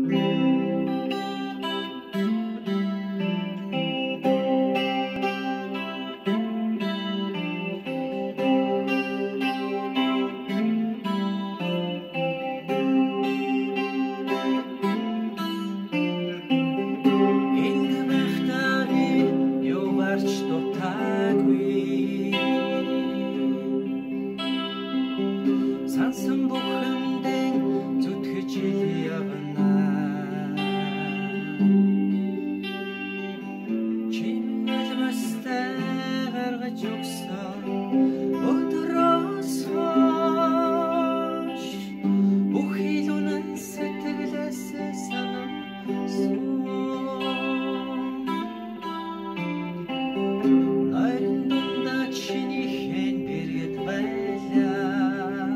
Сансан бүхэндээ зүтгэж явна. Чимэл мастай гаргаж өгсөн өдрөөс хойш бүх илүүн сэтгэлээс санамсан. Нойрон дундаа чиний хэн бэргэд байлаа.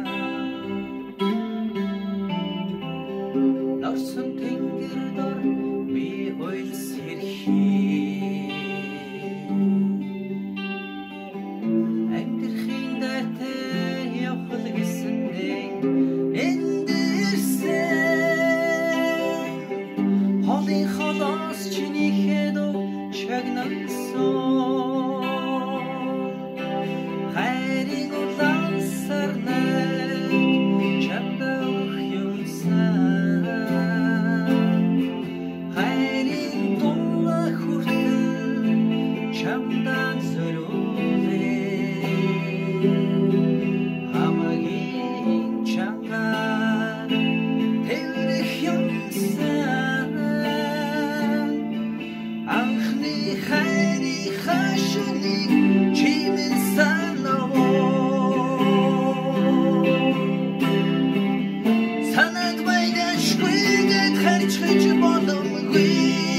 Орсон тэнгэр дор би ойлс хэрхий. Амьдрахын дайтай явхал гэсэндээ энд ирсэн. Холын холоос чиний хэдөө чагнасан. Хайрын улаан сарнай чамда өгөх юмсан. Чамдан зориулээ хамаагийн чангаар тэрх юмсан. Анхны хайрын хашныг чимэн санаа. Санаад байдаггүй гэд харьцаж боломгүй.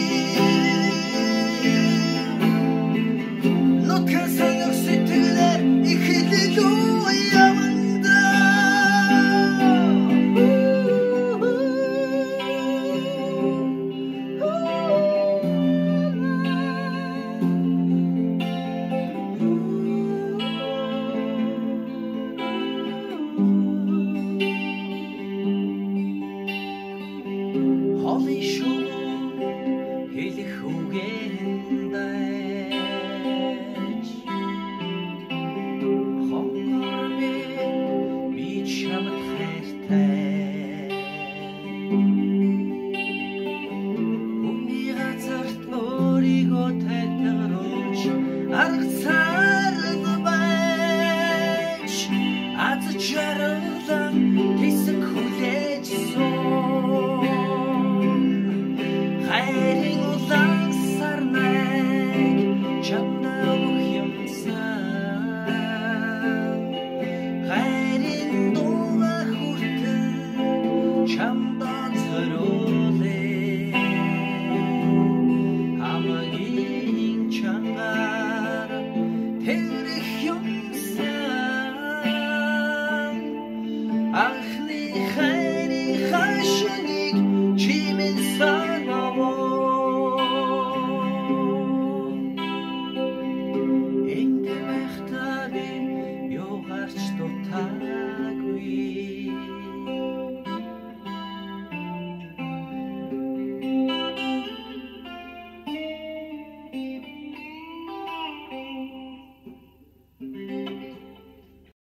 Холын шугам хэлэх үгэндэж хонгор минь би чамд хайртай. Өмнө газарт өөрийгөө тайлгаруулж арга цаард байж аз жаргалан хэсэг хүлээж суу. Хайрын улаан сарнай чамда өгөх юмсан. Хайрын дууга хүртэл чам